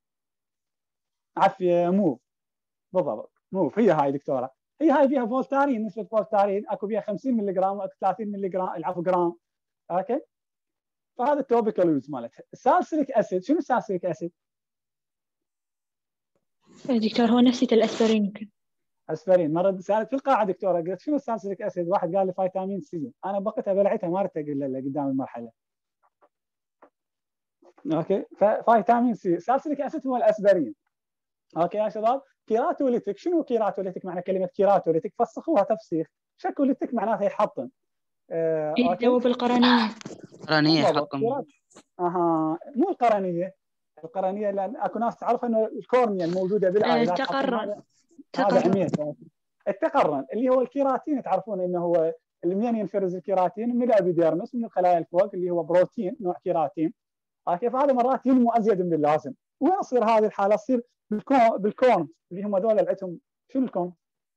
عافيه موف بالضبط موف هي هاي دكتوره. هي هاي فيها فولتارين نسبه فولتارين اكو فيها خمسين ملي جرام واكو ثلاثين ملي جرام العفو جرام. اوكي فهذا التوبيكال يوز مالتها. السالسيليك اسيد شنو السالسيليك اسيد؟ دكتور هو نفسية الاسبرين يمكن. اسبرين. مره سالت في القاعه دكتوره قلت شنو السالسيليك اسيد؟ واحد قال لي فيتامين سي، انا بقيتها بلعتها ما رحت اقول له قدام المرحله. اوكي ففيتامين سي. سالسيليك اسيد هو الاسبرين. اوكي يا شباب كيراتوليتيك. شنو كيراتوليتيك؟ معنى كلمه كيراتوليتيك فسخوها تفسير. شكوليتيك معناها يحطم. آه اوكي هو بالقرنيه. قرنيه يحطم. اها مو القرنيه. القرنيه لان اكو ناس تعرف انه الكورنيا الموجوده بالعائله آه تقرن هذا عمية. التقرن اللي هو الكيراتين تعرفون انه هو منين ينفرز الكيراتين؟ من الابيديرمس من الخلايا الفوق اللي هو بروتين نوع كيراتين. اوكي فهذا مرات ينمو ازيد من اللازم. وين تصير هذه الحاله؟ تصير بالكون بالكون اللي هم هذول اللي عندهم شنو الكون؟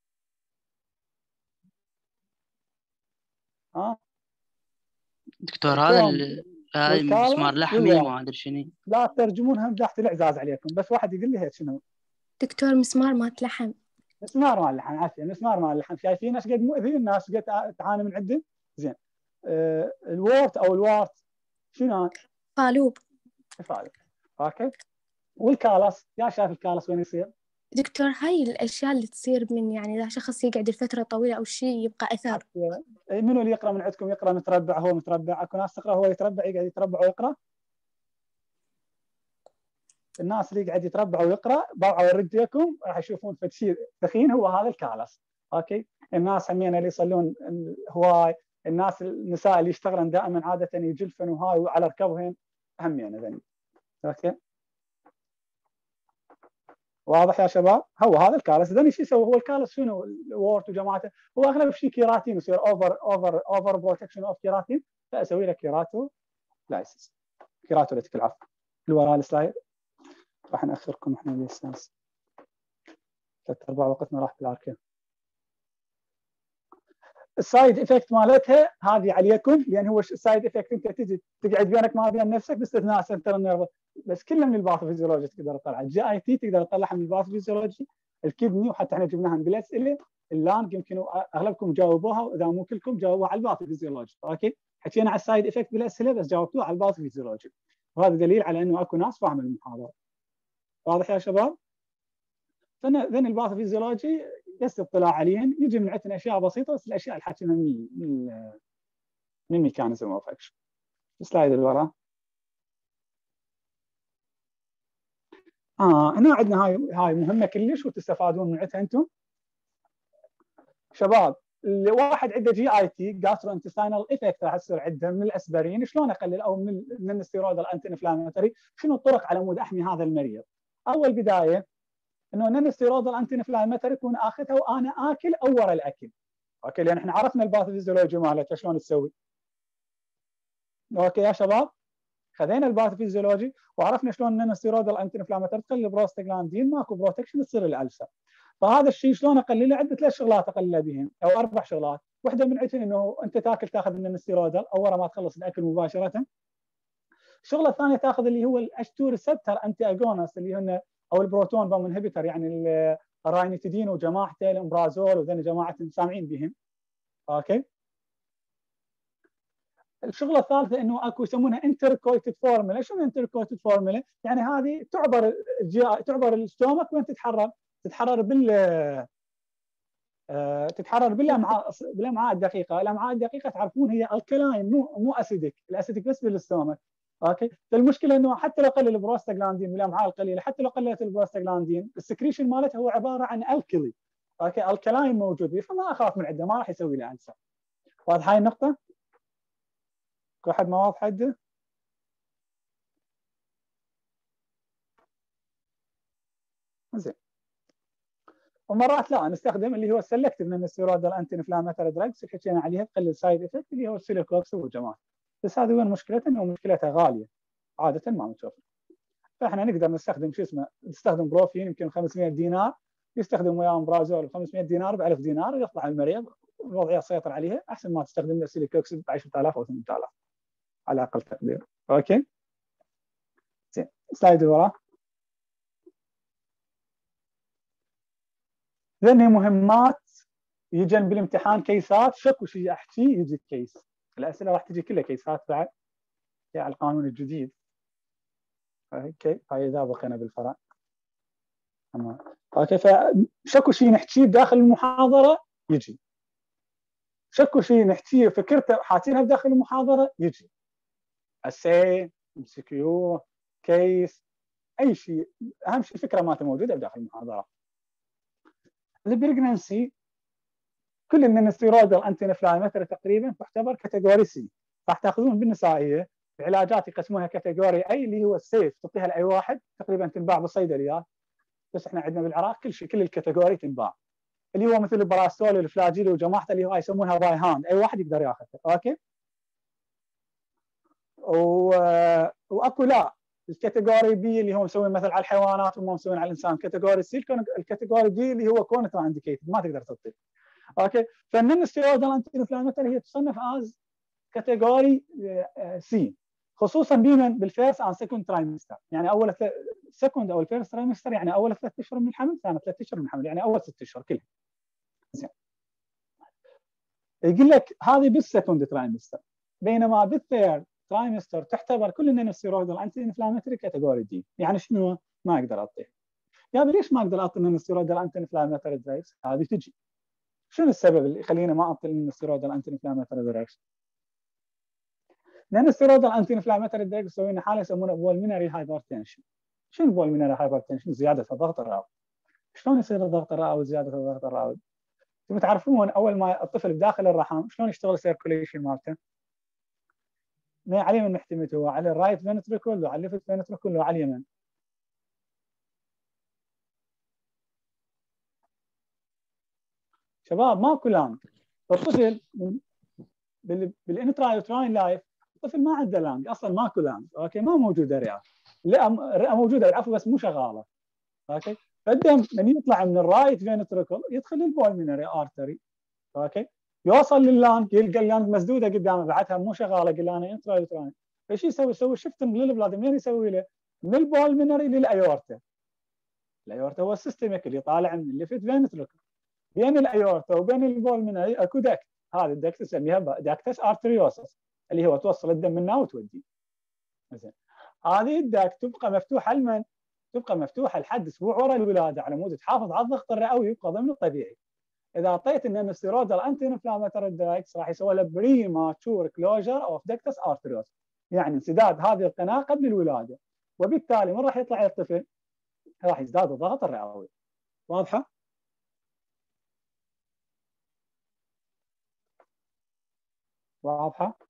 ها دكتور هذا هاي مسمار لحمي ما ادري شنو. لا ترجمونها تحت الاعزاز عليكم، بس واحد يقول لي هيك شنو؟ دكتور مسمار مات لحم. مسمار مال اللحم عافيه. مسمار مال اللحم شايفين ايش قد مؤذي الناس قد تعاني من عنده. زين آه الوورت او الوارت شنو؟ قالوب. قالوب. اوكي والكالس يا شايف الكالس وين يصير؟ دكتور هاي الاشياء اللي تصير من يعني اذا شخص يقعد لفتره طويله او شيء يبقى اثر. منو اللي يقرا من عندكم يقرا متربع؟ هو متربع. اكو ناس تقرا هو يتربع يقعد يتربع ويقرا. الناس اللي قاعد يتربع ويقرا باوعوا رجليكم راح يشوفون فشي ثخين هو هذا الكالس. اوكي الناس همين اللي يصلون هواي، الناس النساء اللي يشتغلن دائما عاده يجلفن وهاي وعلى ركبهن همين ذني. اوكي واضح يا شباب؟ هو هذا الكالس. ذني شو يسوي هو الكالس؟ شنو الورت وجماعته؟ هو اغلب شيء كيراتين يصير اوفر اوفر اوفر بروتكشن اوف كيراتين فاسوي له كيراتو لايسيس كيراتوليتيك العفو. اللي وراء السلايد راح ناخركم احنا للاساس ثلاث ارباع وقتنا راح بالاركان. السايد افكت مالتها هذه عليكم لان هو السايد افكت انت تجي تقعد بينك ما بين نفسك باستثناء سنتر النيرف بس كله من الباثوفيزيولوجي تقدر تطلع. الجي اي تي تقدر تطلعها من الباثوفيزيولوجي. الكدني وحتى احنا جبناها بالاسئله. اللانج يمكن اغلبكم جاوبوها واذا مو كلكم جاوبوها على الباثوفيزيولوجي. اوكي حكينا على السايد افكت بالاسئله بس جاوبتوها على الباثوفيزيولوجي وهذا دليل على انه اكو ناس فاهمه المحاضره. واضح يا شباب؟ فذن الباثوفيزيولوجي بس اطلاع عليهن يجي من عندنا اشياء بسيطه بس الاشياء اللي حكينا من من من ميكانيزم اوف اكشن. السلايد اللي وراه. اه هنا عندنا هاي هاي مهمه كلش وتستفادون من عندها انتم. شباب اللي واحد عنده جي اي تي جاسترو انتستينال افكت راح يصير عنده من الاسبرين، شلون اقلل او من من الستيرويد الانتي انفلاماتوري؟ شنو الطرق على مود احمي هذا المريض؟ اول بدايه انه نن الستيرويد الانتي انفلاماتوري يكون اخذها وانا اكل او ورا الاكل. اوكي، لان احنا عرفنا الباثوفيزيولوجي مالته شلون تسوي. اوكي يا شباب، خذينا الباثوفيزيولوجي وعرفنا شلون نن الستيرويد الانتي انفلاماتوري تقلل البروستاجلاندين، ماكو بروتكشن تصير الالسر. فهذا الشيء شلون اقلله؟ عده ثلاث شغلات اقلله بهم او اربع شغلات. واحده من عندهم انه انت تاكل تاخذ من الستيرويد او ورا ما تخلص الاكل مباشره. الشغله الثانيه تاخذ اللي هو الاتش تو ريسبتر انتي اجونست اللي هن او البروتون بام انهبيتر، يعني الراينيتيدين وجماعته الامبرازول وذن جماعه سامعين بهم. اوكي. الشغله الثالثه انه اكو يسمونها انتركويتد فورمولا. شنو انتركويتد فورمولا؟ يعني هذه تعبر تعبر الاستومك وين تتحرر؟ تتحرر بال تتحرر بالامعاء بالامعاء الدقيقه، الامعاء الدقيقه تعرفون هي الكلاين مو مو اسيدك، الاسيدك بس بالاستومك. اوكي، فالمشكله انه حتى لو قلل البروستاجلاندين بالامعاء القليله، حتى لو قللت البروستاجلاندين السكريشن مالته هو عباره عن الكلي. اوكي، الكلاين موجود فيه، فما اخاف من عنده، ما راح يسوي لي انسر. واضحه هاي النقطه؟ كل حد ما واضح عنده؟ زين. ومرات لا نستخدم اللي هو السلكتيف من الستيرويد الانتي انفلاماتوري دراجز اللي حكينا عليها تقلل سايد افكت اللي هو السيلوكوكس والجماعه. بس هذه وين مشكلتها؟ انه مشكلتها غاليه عاده ما نشوفها. فاحنا نقدر نستخدم شو اسمه، نستخدم بروفين يمكن خمسمئة دينار، يستخدم وياه برازول خمسمئة دينار ب ألف دينار ويطلع المريض الوضعيه تسيطر عليها، احسن ما تستخدم السيلوكوكس ب عشرة آلاف او ثمانية آلاف على اقل تقدير. اوكي. زين، سلايد اللي وراه. ذني مهمات يجن بالامتحان كيسات، شكو شيء احكي يجي كيس. الاسئله راح تجي كلها كيسات بعد على القانون الجديد. اوكي، هاي اذا بقينا بالفرع. تمام. اوكي، فشكو شيء نحكيه داخل المحاضره يجي. شكو شيء نحكيه فكرته حاطينها بداخل المحاضره يجي. اسي، ام سي كيو، كيس، اي شيء، اهم شيء الفكره مالته موجوده بداخل المحاضره. البريجننسي كل من الستيرويد الانتي انفلاماتوري تقريبا تعتبر كاتيجوري سي، راح تاخذون بالنسائيه العلاجات يقسمونها كاتيجوري اي اللي هو السيف تعطيها لاي واحد تقريبا تنباع بالصيدليات، بس احنا عندنا بالعراق كل شيء كل الكاتيجوري تنباع، اللي هو مثل البراستول والفلاجيل وجماعته اللي هو يسمونها باي هاند، اي واحد يقدر ياخذها. اوكي. و... واكو لا الكاتيجوري بي اللي هو مسوين مثل على الحيوانات وما مسوين على الانسان. كاتيجوري سي الكاتيجوري دي اللي هو كونترا انديكيتد ما تقدر تعطيه. اوكي، فالنن ستيرويد الانتي انفلاماتوري هي تصنف از كاتيجوري سي، خصوصا بمن بالفيرست اند سكند ترايمستر، يعني اول سكند او الفيرست ترايمستر يعني اول ثلاث اشهر من الحمل، ثاني ثلاث اشهر من الحمل، يعني اول ست اشهر كلها. زين. يقول لك هذه بالسكند ترايمستر، بينما بالثيرد ترايمستر تعتبر كل النن ستيرويد الانتي انفلاماتوري كاتيجوري دي. يعني شنو؟ ما اقدر اعطيه. يا ليش ما اقدر اعطي النن ستيرويد الانتي انفلاماتوري دراجز؟ هذه تجي. شنو السبب اللي يخليني ما اعطي الستيرويد الانتي انفلاماتوري دراجز؟ لان الستيرويد الانتي انفلاماتوري دراجز يسوي لنا حاله يسمونها بولمينري هايبرتنشن. شنو بولمينري هايبرتنشن؟ زياده الضغط الرئوي. شلون يصير الضغط الرئوي زياده الضغط الرئوي؟ انتم تعرفون اول ما الطفل بداخل الرحم شلون يشتغل السيركوليشن مالته؟ ما عليه من محتمته، هو على الرايت فنتريكول وعلى الليفت فنتريكول وعلى اليمين. شباب ماكو لانج. الطفل بالانترايوتراين لايف الطفل ما عنده لانج، اصلا ماكو لانج. اوكي، ما موجوده رئه، الرئه موجوده العفو بس مو شغاله. اوكي، فالدم من يطلع من الرايت فينتريكل يدخل البولمينري ارتري. اوكي، يوصل لللانج يلقى اللانج مسدوده قدامه بعدها مو شغاله، قلنا انترايوتراين. فايش يسوي؟ يسوي شيفتنج للبلاد. منين يسوي له؟ من البولمينري للايورتا. الايورتا هو السيستميك اللي طالع من الليفت فينتريكل. بين الايورتا وبين البولمينري اكو دكت، هذا الدكت نسميها داكتس ارتريوسس اللي هو توصل الدم منها وتوديه. زين، هذه الدكت تبقى مفتوحه لمن؟ تبقى مفتوحه لحد اسبوع ورا الولاده على مود تحافظ على الضغط الرئوي يبقى ضمن الطبيعي. اذا اعطيت النن ستيرويد الانتي انفلاماتوري دراجز راح يسوي له بريماتشور كلوجر اوف دكتس ارتريوسس، يعني انسداد هذه القناه قبل الولاده، وبالتالي من راح يطلع الطفل؟ راح يزداد الضغط الرئوي. واضحه؟ واضحة؟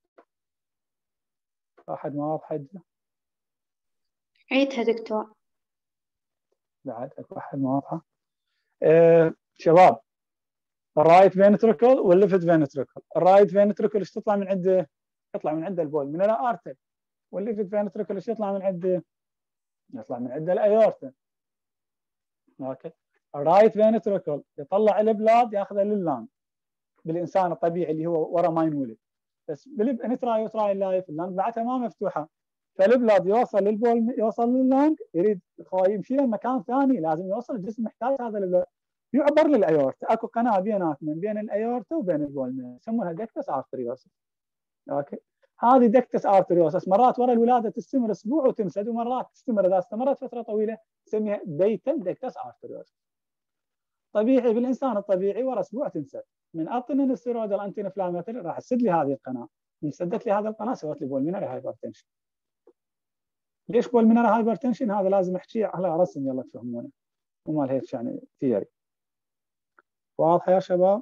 واحد ما واضحة؟ عيدها دكتور. بعد واحد ما واضحة. أه شباب، الرايت فينتريكل والليفت فينتريكل. الرايت فينتريكل ايش تطلع من عنده؟ يطلع من عنده البول من الارتر. والليفت فينتريكل ايش يطلع من عنده؟ يطلع من عنده الايورتا. اوكي. الرايت فينتريكل يطلع البلاد ياخذه لللانج بالانسان الطبيعي اللي هو ورا ما ينولد، بس بالانترا يوتراي لايف اللانج بعدها ما مفتوحه، فالبلاد يوصل للبول يوصل لللانج يريد يمشي له مكان ثاني، لازم يوصل الجسم محتاج هذا البلاد يعبر للايورتا. اكو قناه بيناتنا بين الايورتا وبين البول يسمونها دكتس ارتريوسس. اوكي. هذه دكتس ارتريوسس مرات ورا الولاده تستمر اسبوع وتنسد، ومرات تستمر اذا استمرت فتره طويله نسميها بيتل دكتس ارتريوسس. طبيعي بالانسان الطبيعي ورا اسبوع تنسد. من اعطينا الستيرويد الانتي انفلاماتوري راح تسد لي هذه القناه، من سدت لي هذه القناه سوت لي بولمينري هايبرتنشن. ليش بولمينري هايبرتنشن؟ هذا لازم احكي على رسم يلا تفهمونه، ومال هيك يعني ثيوري. واضح يا شباب؟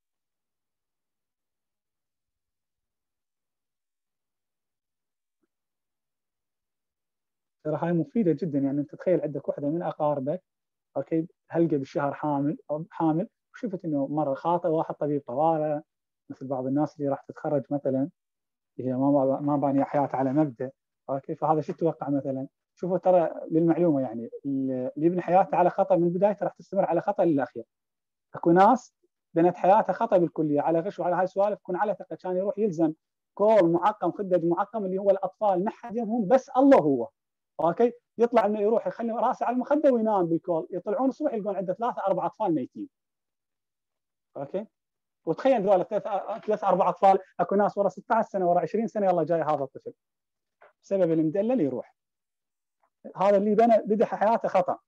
ترى هاي مفيده جدا، يعني انت تخيل عندك وحده من اقاربك اوكي هلقى بالشهر حامل او حامل، وشفت انه مره خاطئ واحد طبيب طوارئ مثل بعض الناس اللي راح تتخرج مثلا هي ما ما بانيه حياتها على مبدا اوكي، فهذا شو تتوقع مثلا؟ شوفوا ترى للمعلومه يعني اللي يبني حياته على خطا من بدايته راح تستمر على خطا للاخير. اكو ناس بنت حياتها خطا بالكليه على غش وعلى هاي السوالف، يكون على ثقه كان يروح يلزم كول معقم خدج معقم اللي هو الاطفال ما حد يفهم بس الله هو اوكي، يطلع انه يروح يخلي راسه على المخده وينام بالكول، يطلعون الصبح يلقون عنده ثلاثه اربع اطفال ميتين. اوكي. وتخيل ذول ثلاث اربع اطفال، اكو ناس ورا ستة عشر سنه ورا عشرين سنه يلا جاي هذا الطفل بسبب المدلل يروح. هذا اللي بنى بدا حياته خطا.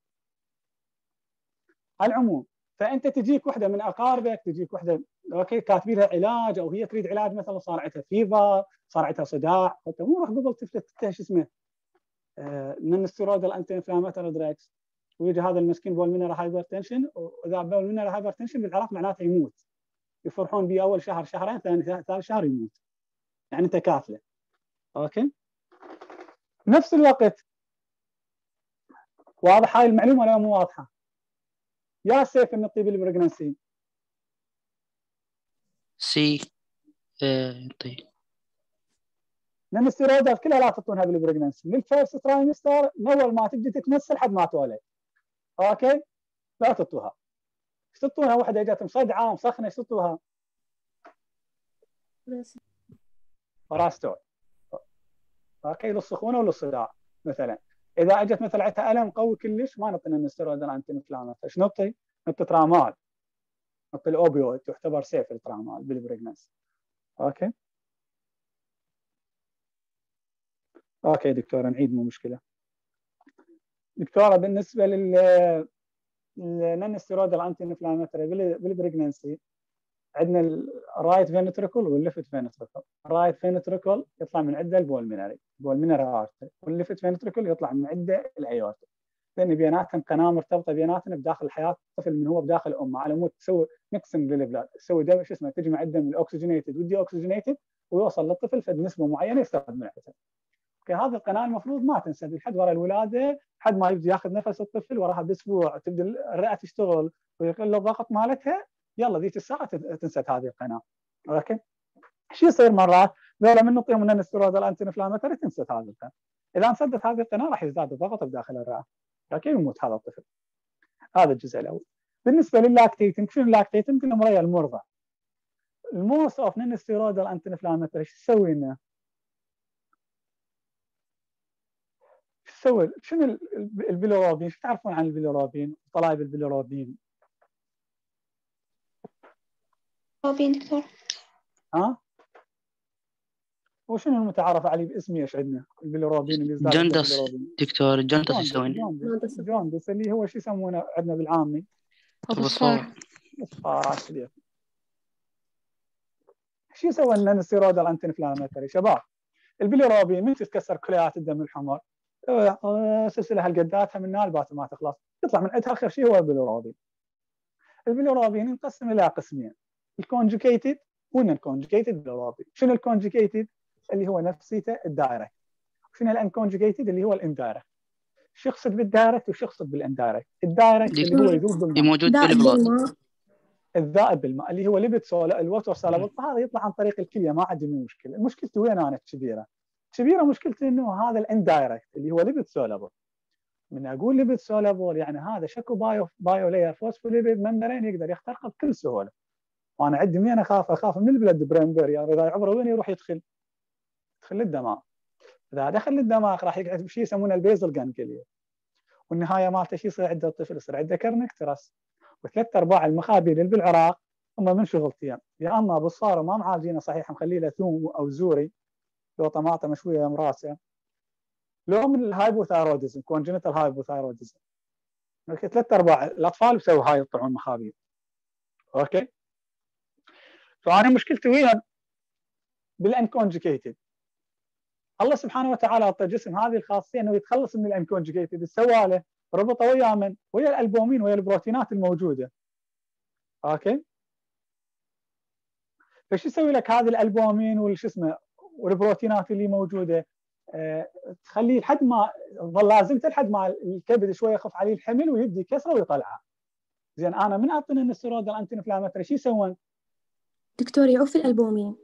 على العموم فانت تجيك وحده من اقاربك، تجيك وحده اوكي كاتبين لها علاج او هي تريد علاج، مثلا صار عندها فيفر، صار عندها صداع، انت مو روح قبل تفتح شو اسمه من الستيرويد الانتي انفلاماتوري دراجز، ويجي هذا المسكين بولمينري هايبرتنشن، واذا بولمينري هايبرتنشن بالعراق معناته يموت، يفرحون به اول شهر شهرين ثاني ثالث شهر يموت، يعني انت كافله. اوكي. نفس الوقت واضح هاي المعلومه ولا مو واضحه؟ يا سيف النطي بالبريجنسي سي آه طيب لان الستيرويدات كلها لا تعطونها بالبريجنسي، للفيرست ترايمستر من اول ما تبدي تتمثل لحد ما تولد. اوكي. لا تعطوها. ايش تعطوها؟ وحده جت مصدعه مسخنه ايش تعطوها؟ باراستول. اوكي. للسخونه وللصداع مثلا. اذا اجت مثلا عندها الم قوي كلش ما نعطي الستيرويد الانتي انفلاماتوري، ايش نعطي؟ نعطي ترامال، نعطي الاوبيويد، تعتبر سيف الترامال بالبريجنسي. اوكي. اوكي دكتوره نعيد مو مشكله. دكتوره بالنسبه لل للنون ستيرويد الانتي انفلاماتوري بالبريجنسي عندنا الرايت فينتريكل والليفت فينتريكل. الرايت فينتريكل يطلع من عنده البولمينري بولمينري ارتري، والليفت فينتريكل يطلع من عنده الايورتا، لان بيناتهم قناه مرتبطه بيناتهم بداخل حياه الطفل من هو بداخل امه، على مود تسوي ميكسنج للبلاد، تسوي دم شو اسمه تجمع الدم الاكسجينيتد والدي اوكسجينيتد ويوصل للطفل فد نسبه معينه يستفاد منها. اوكي. هذه القناه المفروض ما تنسد لحد ورا الولاده، لحد ما يبدا ياخذ نفس الطفل، وراها باسبوع تبدا الرئه تشتغل ويقل الضغط مالتها، يلا ذيك الساعه تنسد هذه القناه. اوكي. شو يصير مرات؟ ذولا من نعطيهم من الستيرويد الانتي انفلاماتوري تنسد هذه القناه. اذا انسدت هذه القناه راح يزداد الضغط بداخل الرئه. اوكي. ويموت هذا الطفل. هذا الجزء الاول. بالنسبه للاكتيتين، شنو اللاكتيتين؟ كنا مريا المرضع. الموست اوف من الستيرويد الانتي انفلاماتوري شو تسوي لنا؟ تسوي شنو البيلوروبين؟ شو تعرفون عن البيلوروبين؟ طلائب البيلوروبين. روبين دكتور. ها؟ وشنو المتعارف عليه باسمي ايش عندنا؟ البيلوروبين اللي يزداد جندس دكتور، جندس يسوي جوندس. جوندس اللي هو شو يسمونه عندنا بالعامي؟ الصار. الصار. شو يسوي لنا الستيرويد الانتي انفلاماتوري؟ شباب البيلوروبين من تتكسر كليات الدم الحمر سلسله هالقداتها من نالبات ما تخلص، يطلع من عندها اخر شيء هو البيلوروبين. البيلوروبين ينقسم الى قسمين، الكونجوكيتد والانكونجيكيتد باليروبي. شنو الكونجيكيتد؟ اللي هو نفسيته الدايركت. شنو الانكونجيكيتد؟ اللي هو الاندايركت. شو يقصد بالدايركت وش يقصد بالاندايركت؟ الدايركت اللي هو يذوب بالماء، موجود دائب بالبلاد. بالماء. الذائب بالماء اللي هو ليبيد سولا الوتر سولابل، فهذا يطلع عن طريق الكليه، ما عندي مشكله. مشكلتي وين انا كبيره؟ كبيره مشكلتي انه هذا الاندايركت اللي هو ليبيد سولابل. من اقول ليبيد سولابل يعني هذا شكو بايو بايو لاير فوسفوليبيد ممبرين يقدر يخترقه بكل سهوله. وانا عندي مين اخاف؟ اخاف من البلد برين بارير، اذا عبره وين يروح يدخل؟ يدخل الدماغ. اذا دخل الدماغ راح يقعد بشيء يسمونه البيزل جانجليا، والنهايه مالته شيء يصير عنده الطفل يصير عنده كرنكترس. وثلاث ارباع المخابيل اللي بالعراق هم من شغلتين، يا اما بالصار وما معالجينه صحيح مخليه له ثوم او زوري لو طماطم مشويه مراسه، لو من الهايبوثايروديزم كونجنتال هايبوثايروديزم. اوكي ثلاث ارباع الاطفال بيسووا هاي يطلعون مخابيل. اوكي فانا مشكلتي وين؟ بالانكونجيكيتد. الله سبحانه وتعالى اعطى الجسم هذه الخاصيه انه يتخلص من الانكونجيكيتد، سوى له ربطه ويا من؟ ويا الالبومين ويا البروتينات الموجوده. اوكي فش يسوي لك هذه الالبومين والش اسمه والبروتينات اللي موجوده؟ أه تخليه لحد ما تظل لازمته لحد ما الكبد شويه يخف عليه الحمل ويبدي يكسره ويطلعه. زين انا من اعطينا النستيرويد الانتي انفلاماتوري شو يسوون؟ دكتور يعوف الألبومين.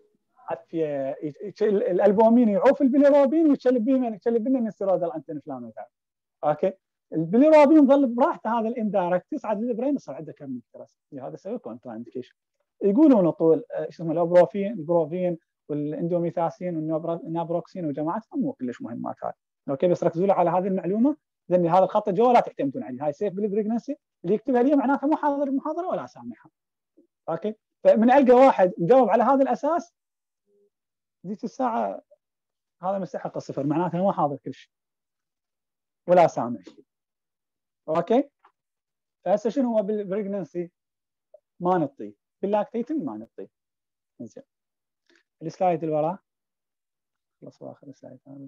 الالبومين يعوف البيليروبين ويتشلب بهم يتشلب لنا النستيرويد الانتي انفلاماتوري. اوكي البيليروبين ظل براحته، هذا الاندايركت يصعد للبرين يصير عنده كرنكترس، هذا يسوي كونترا انديكيشن. يقولون طول شو اسمه البروفين البروفين والاندوميثاسين والنابروكسين وجماعتهم مو كلش مهمات هاي. اوكي بس ركزوا على هذه المعلومه، لان هذا الخط الجوال لا تعتمدون عليه، هاي سيف بالبريجنسي اللي يكتبها لي معناته مو حاضر المحاضره ولا سامعها. اوكي فمن القى واحد مجاوب على هذا الاساس ذيك الساعه هذا مستحق الصفر، معناته مو حاضر كل شيء ولا سامع شيء. اوكي فهسه شنو هو بالبريجنسي؟ ما نعطيه، باللاكتيتن ما نعطيه. زين السلايد اللي وراه خلص اخر السلايد هذا.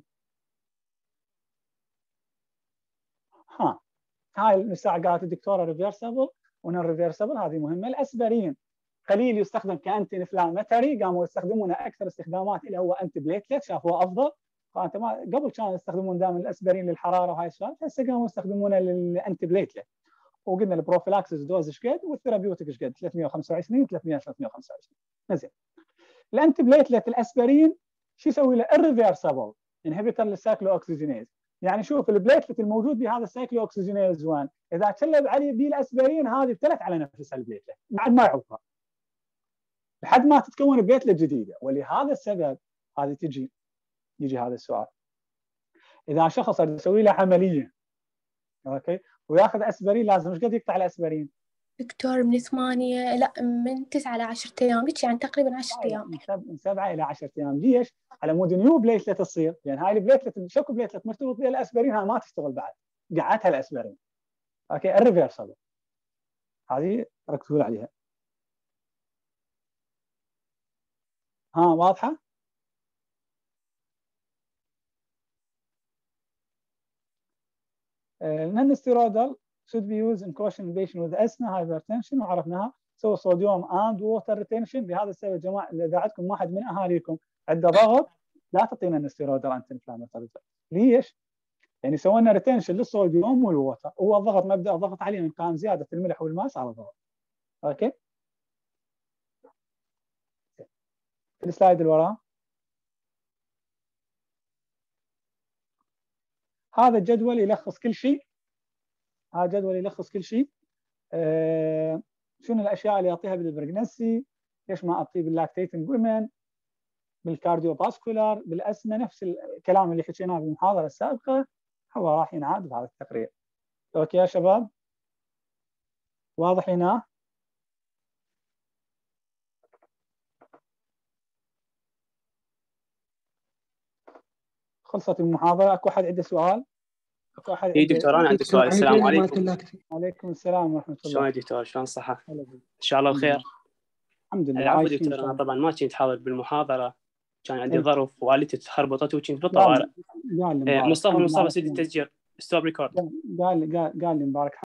ها هاي الساعه قالت الدكتوره ريفيرسبل ونون ريفيرسبل، هذه مهمه. الاسبرين قليل يستخدم كانتي انفلاماتوري، قاموا يستخدمونه اكثر استخدامات اللي هو انتي بليتلت، شافوه افضل. فانت ما قبل كانوا يستخدمون دائما الاسبرين للحراره وهاي السوالف، هسه قاموا يستخدمونه للانتي بليتلت. وقلنا البروفيلاكسس دوز ايش قد والثيرابيوتيك ايش قد؟ ثلاثمئة وخمسة وعشرين ثلاثمئة ثلاثمئة وخمسة وعشرين. زين الانتي بليتلت الاسبرين شو يسوي له؟ الريفيرسبل انهبيتر للسايكلو اوكسجينيز. يعني شوف البليتلت الموجود بهذا السايكلو اوكسجينيز واحد اذا تشلب عليه بي الاسبرين هذه ابتلت على نفسها البليتلت بعد ما يعوفها لحد ما تتكون بليتلت جديده. ولهذا السبب هذه تجي يجي هذا السؤال، اذا شخص يسوي له عمليه اوكي وياخذ اسبرين لازم ايش قد يقطع الاسبرين؟ دكتور من ثمانية لا من تسعة إلى عشرة أيام، يعني تقريبا عشرة أيام. من سبعة إلى عشرة أيام. ليش؟ على مود نيو بليتلت تصير، لأن هاي البليتلت شكو بليتلت مرتبط بها الأسبرين هاي ما تشتغل بعد، قعدتها الأسبرين. أوكي الريفيرسبل هذه ركزوا عليها. ها واضحة؟ النون-steroidal should be used in caution in patient with asthma hypertension وعرفناها. سووا صوديوم and water retention. لهذا السبب يا جماعة إذا عندكم واحد من أهاليكم عنده ضغط لا تعطينا النستيرويدال أنتي انفلاماتوري. ليش؟ يعني سوينا ريتنشن للصوديوم والووتر، هو الضغط مبدأ الضغط عليه من قام زيادة الملح والماء على الضغط. أوكي؟ السلايد اللي وراه هذا الجدول يلخص كل شيء. هذا جدول يلخص كل شيء. آه شنو الاشياء اللي اعطيها بالبريجنسي، ليش ما اعطيه باللاكتيتنج ويمن، بالكارديو باسكولار، بالاسمه، نفس الكلام اللي حكيناه بالمحاضره السابقه هو راح ينعاد بهذا التقرير. اوكي يا شباب واضح هنا؟ خلصت المحاضره. اكو احد عنده سؤال؟ اكو احد؟ اي دكتور انا عندي سؤال. السلام عليكم. وعليكم السلام ورحمه الله. شلون يا دكتور؟ شلون الصحه؟ ان شاء الله بخير. الحمد لله. العفو دكتور، انا طبعا ما كنت حاضر بالمحاضره، كان عندي ظرف والدتي تخربطت وكنت بالطوارئ. مصطفى مصطفى سيدي التسجيل ستوب ريكورد. قال قال قال لي مبارك